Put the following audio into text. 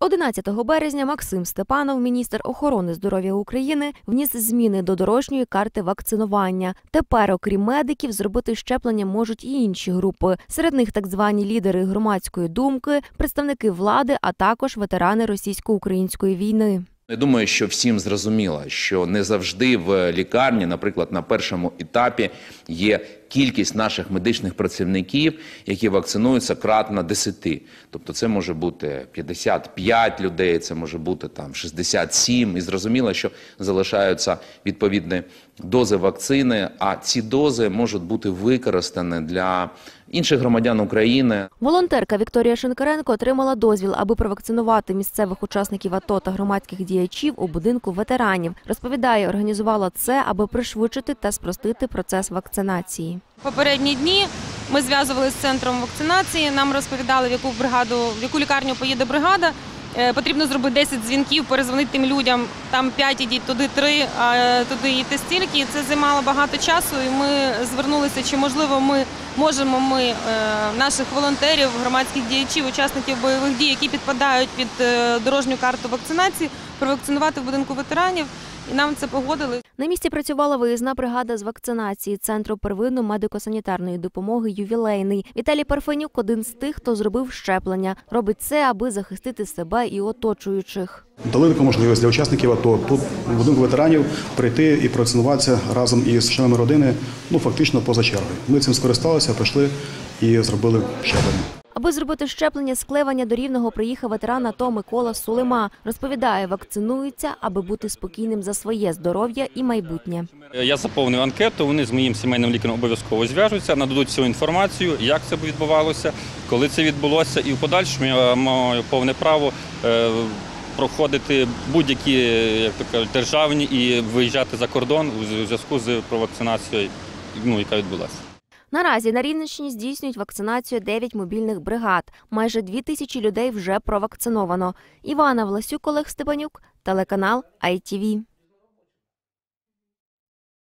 11 березня Максим Степанов, міністр охорони здоров'я України, вніс зміни до дорожньої карти вакцинування. Тепер, окрім медиків, зробити щеплення можуть і інші групи. Серед них так звані лідери громадської думки, представники влади, а також ветерани російсько-української війни. Я думаю, що всім зрозуміло, що не завжди в лікарні, наприклад, на першому етапі є кількість наших медичних працівників, які вакцинуються кратно 10. Тобто це може бути 55 людей, це може бути 67. І зрозуміло, що залишаються відповідні дози вакцини, а ці дози можуть бути використані для інших громадян України. Волонтерка Вікторія Шинкаренко отримала дозвіл, аби провакцинувати місцевих учасників АТО та громадських діячів у будинку ветеранів. Розповідає, організувала це, аби пришвидшити та спростити процес вакцинації. Попередні дні ми зв'язувалися з центром вакцинації, нам розповідали, в яку лікарню поїде бригада. Потрібно зробити 10 дзвінків, перезвонити тим людям, там 5 ідіть, туди 3, а туди йти стільки. І це займало багато часу, і ми звернулися, чи можливо ми можемо наших волонтерів, громадських діячів, учасників бойових дій, які підпадають під дорожню карту вакцинації, провакцинувати в будинку ветеранів. І нам це погодили. На місці працювала виїзна бригада з вакцинації Центру первинної медико-санітарної допомоги «Ювілейний». Віталій Парфенюк – один з тих, хто зробив щеплення. Робить це, аби захистити себе і оточуючих. Дали таку можливість для учасників АТО тут в будинку ветеранів прийти і провакцинуватися разом із членами родини, фактично поза чергою. Ми цим скористалися, прийшли і зробили щеплення. Аби зробити щеплення з Клеваня до Рівного приїхав ветеран АТО Микола Сулима. Розповідає, вакцинується, аби бути спокійним за своє здоров'я і майбутнє. Я заповнив анкету, вони з моїм сімейним лікарем обов'язково зв'яжуться, нададуть всю інформацію, як це відбувалося, коли це відбулося, і в подальшому я маю повне право проходити будь-які, як то кажуть, державні і виїжджати за кордон у зв'язку з провакцинацією, яка відбулася. Наразі на Рівненщині здійснюють вакцинацію 9 мобільних бригад. Майже 2000 людей вже провакциновано. Івана Власюк, Олег Степанюк, телеканал ITV.